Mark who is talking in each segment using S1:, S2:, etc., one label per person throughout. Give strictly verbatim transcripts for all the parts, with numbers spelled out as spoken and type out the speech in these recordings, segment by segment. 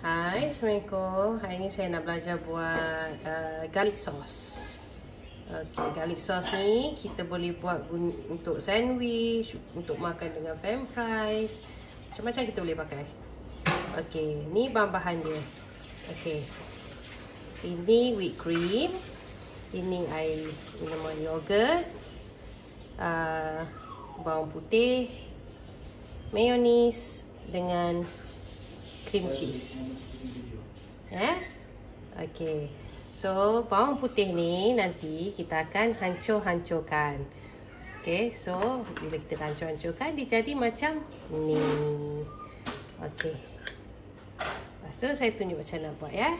S1: Hai, Assalamualaikum. Hari ini saya nak belajar buat uh, garlic sauce. Okay, garlic sauce ni kita boleh buat untuk sandwich, untuk makan dengan french fries. Macam-macam kita boleh pakai. Okay, ni bahan-bahan dia. Okay, ini whipped cream. Ini air minuman yogurt, uh, bawang putih, mayonis dengan cream cheese. Eh? Okey. So, bawang putih ni nanti kita akan hancur-hancurkan. Okey, so bila kita hancur-hancurkan dia jadi macam ni. Okey. Lepas tu saya tunjuk macam nak buat ya.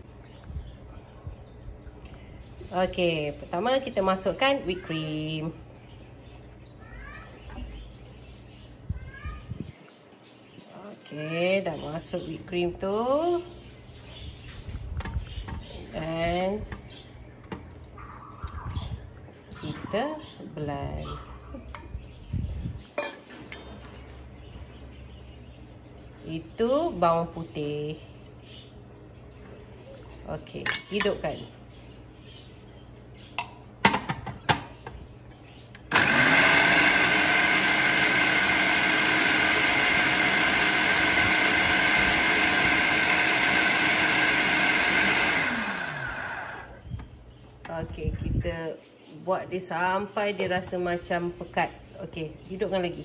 S1: Okey, pertama kita masukkan whipped cream. Okay, dah masuk whipped cream tu. Dan kita blend. Itu bawang putih. Okey, hidupkan. Okey, kita buat dia sampai dia rasa macam pekat. Okey, hidupkan lagi.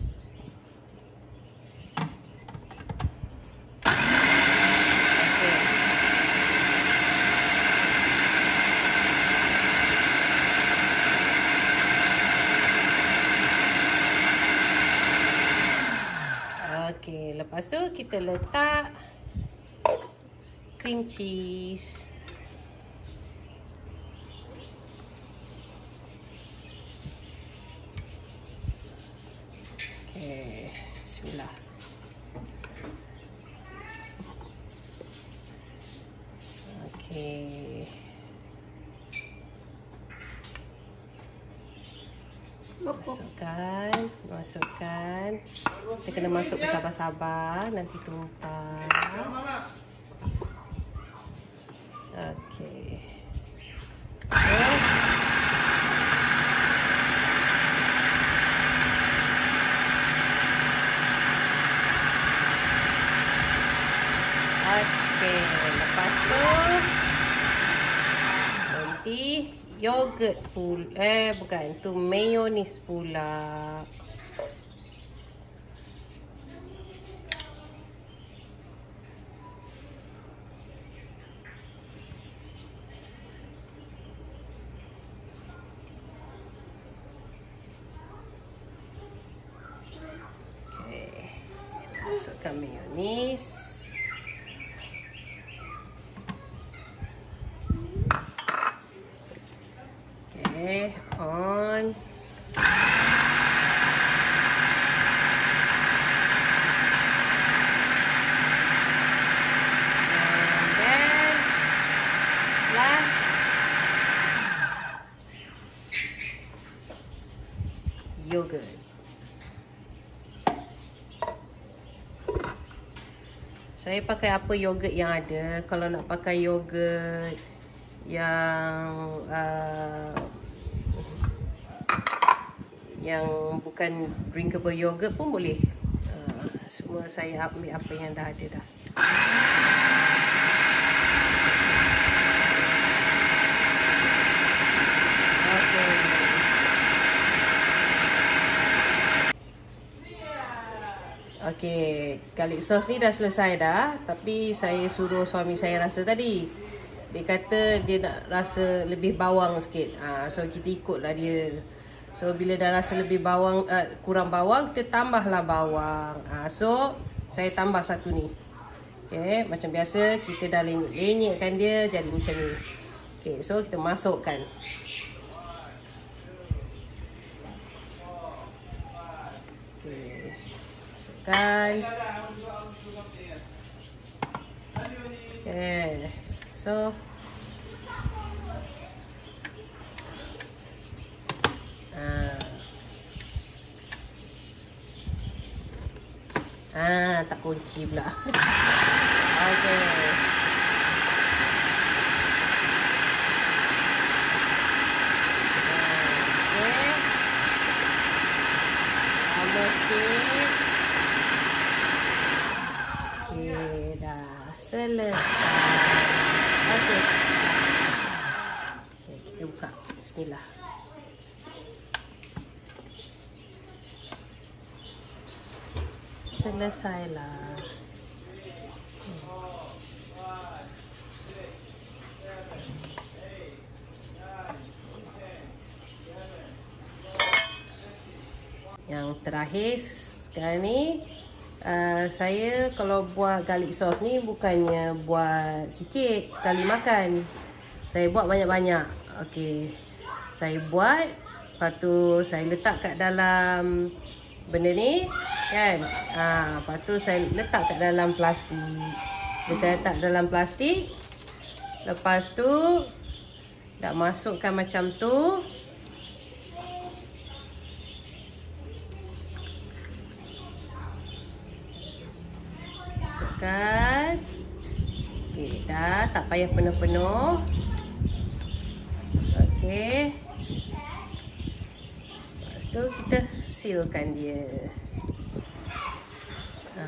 S1: Okey. Okey, lepas tu kita letak cream cheese. Okay, bismillah. Okay. Masukkan, masukkan. Kita kena masuk bersabar-sabar, nanti tumpah. Okay. Okey, lepas tu nanti yogurt pula, eh bukan, tu mayonis pula. Okey, masukkan mayonis. Okay, on. And then last yogurt. Saya pakai apa yogurt yang ada. Kalau nak pakai yogurt yang uh, yang bukan drinkable yogurt pun boleh. Uh, semua saya ambil apa yang dah ada dah. Okay. Okay, garlic sauce ni dah selesai dah. Tapi saya suruh suami saya rasa tadi. Dia kata dia nak rasa lebih bawang sikit. Ha, so kita ikutlah dia. So bila dah rasa lebih bawang, uh, kurang bawang, kita tambahlah bawang. Ha, so saya tambah satu ni. Okay, macam biasa kita dah lenyek-lenyekkan dia jadi macam ni. Okay, so kita masukkan. Okay, masukkan. Okay, so Ha. Ha, Ah, tak kunci pula. Okey. Okey. Tambah sikit. Okey, dah selesai. Okey. Okey, kita buka. Bismillah. Selesailah. Yang terakhir sekarang ni, uh, saya kalau buat garlic sauce ni bukannya buat sikit sekali makan. Saya buat banyak-banyak. Okey. Saya buat, lepas tu saya letak kat dalam benda ni kan. Ha, lepas tu saya letak kat dalam plastik. So, saya letak dalam plastik. Lepas tu dah masukkan macam tu. Masukkan. Okey, dah tak payah penuh-penuh. Okey. Lepas tu kita sealkan dia. Ha.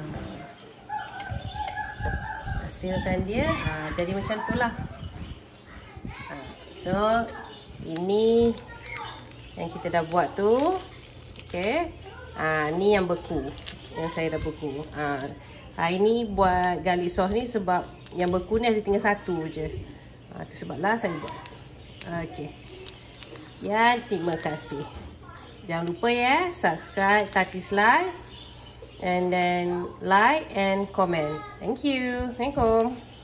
S1: Sealkan dia. Ha, jadi macam tu lah. Ha. So, ini yang kita dah buat tu. Okey. Ha, ni yang beku. Yang saya dah beku. Ha. Hari ni buat garlic sauce ni sebab yang beku ni ada tinggal satu je. Ha, tu sebablah saya buat. Okey. Sekian, terima kasih. Jangan lupa ya, subscribe Tati's Life and then like and comment. Thank you. Assalamualaikum.